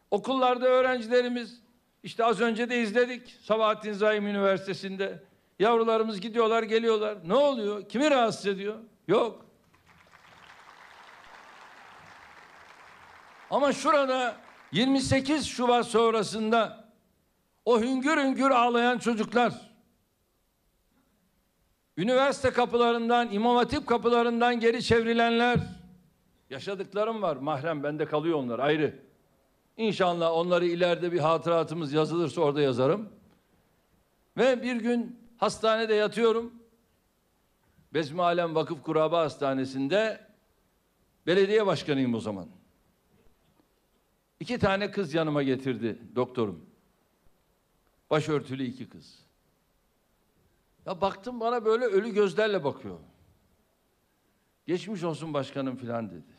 Okullarda öğrencilerimiz, işte az önce de izledik Sabahattin Zaim Üniversitesi'nde. Yavrularımız gidiyorlar, geliyorlar. Ne oluyor? Kimi rahatsız ediyor? Yok. Ama şurada 28 Şubat sonrasında o hüngür hüngür ağlayan çocuklar, üniversite kapılarından, İmam Hatip kapılarından geri çevrilenler, yaşadıklarım var. Mahrem bende kalıyor onlar, ayrı. İnşallah onları ileride bir hatıratımız yazılırsa orada yazarım. Ve bir gün hastanede yatıyorum. Bezmi Alem Vakıf Kuraba Hastanesi'nde belediye başkanıyım o zaman. 2 tane kız yanıma getirdi doktorum. Başörtülü 2 kız. Ya baktım bana böyle ölü gözlerle bakıyor. Geçmiş olsun başkanım filan dedi.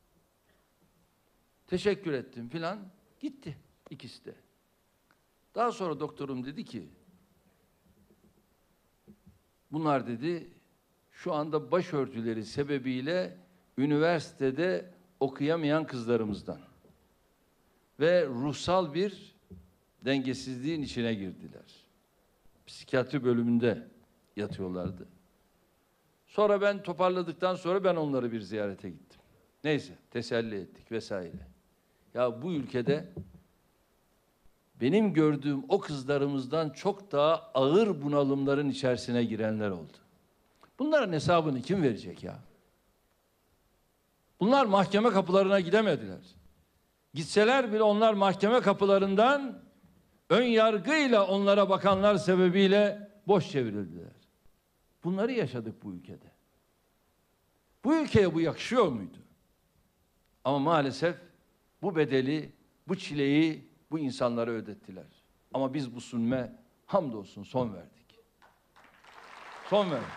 Teşekkür ettim filan. Gitti ikisi de. Daha sonra doktorum dedi ki, bunlar dedi şu anda başörtüleri sebebiyle üniversitede okuyamayan kızlarımızdan ve ruhsal bir dengesizliğin içine girdiler. Psikiyatri bölümünde yatıyorlardı. Sonra ben toparladıktan sonra ben onları bir ziyarete gittim. Neyse, teselli ettik vesaire. Ya bu ülkede benim gördüğüm o kızlarımızdan çok daha ağır bunalımların içerisine girenler oldu. Bunların hesabını kim verecek ya? Bunlar mahkeme kapılarına gidemediler. Gitseler bile onlar mahkeme kapılarından ön yargıyla onlara bakanlar sebebiyle boş çevrildiler. Bunları yaşadık bu ülkede. Bu ülkeye bu yakışıyor muydu? Ama maalesef bu bedeli, bu çileyi bu insanlara ödettiler. Ama biz bu zulme hamdolsun son verdik. Son verdik.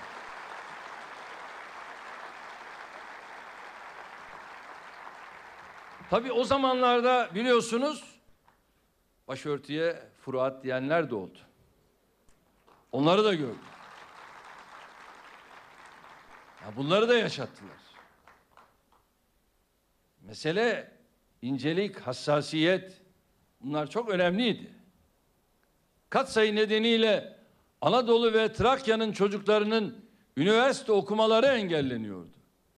Tabii o zamanlarda biliyorsunuz başörtüye furuat diyenler de oldu. Onları da gördük. Ya bunları da yaşattılar. Mesele incelik, hassasiyet, bunlar çok önemliydi. Katsayı nedeniyle Anadolu ve Trakya'nın çocuklarının üniversite okumaları engelleniyordu.